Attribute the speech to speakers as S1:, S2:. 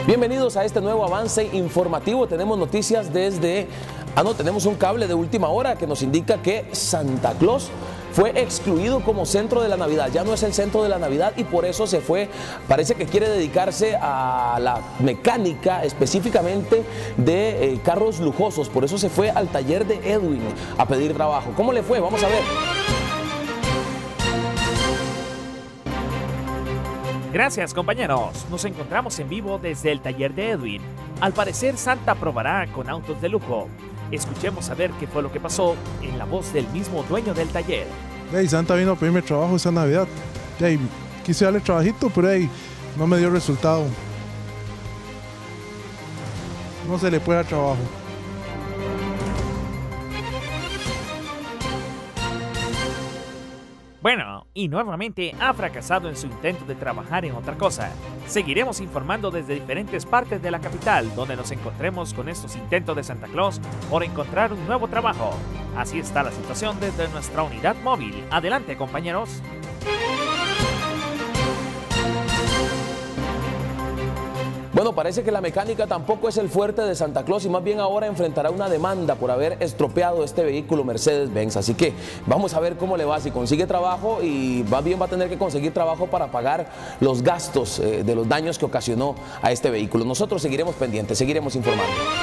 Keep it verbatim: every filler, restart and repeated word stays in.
S1: Bienvenidos a este nuevo avance informativo. Tenemos noticias desde... Ah, no, tenemos un cable de última hora que nos indica que Santa Claus fue excluido como centro de la Navidad. Ya no es el centro de la Navidad y por eso se fue. Parece que quiere dedicarse a la mecánica específicamente de eh, carros lujosos. Por eso se fue al taller de Edwin a pedir trabajo. ¿Cómo le fue? Vamos a ver.
S2: Gracias, compañeros. Nos encontramos en vivo desde el taller de Edwin. Al parecer, Santa probará con autos de lujo. Escuchemos a ver qué fue lo que pasó en la voz del mismo dueño del taller.
S3: Hey, Santa vino a pedirme trabajo esta Navidad. Hey, quise darle trabajito, pero hey, no me dio resultado. No se le puede dar trabajo.
S2: Bueno, y nuevamente ha fracasado en su intento de trabajar en otra cosa. Seguiremos informando desde diferentes partes de la capital, donde nos encontremos con estos intentos de Santa Claus por encontrar un nuevo trabajo. Así está la situación desde nuestra unidad móvil. Adelante, compañeros.
S1: Bueno, parece que la mecánica tampoco es el fuerte de Santa Claus y más bien ahora enfrentará una demanda por haber estropeado este vehículo Mercedes-Benz. Así que vamos a ver cómo le va, si consigue trabajo, y más bien va a tener que conseguir trabajo para pagar los gastos eh, de los daños que ocasionó a este vehículo. Nosotros seguiremos pendientes, seguiremos informando.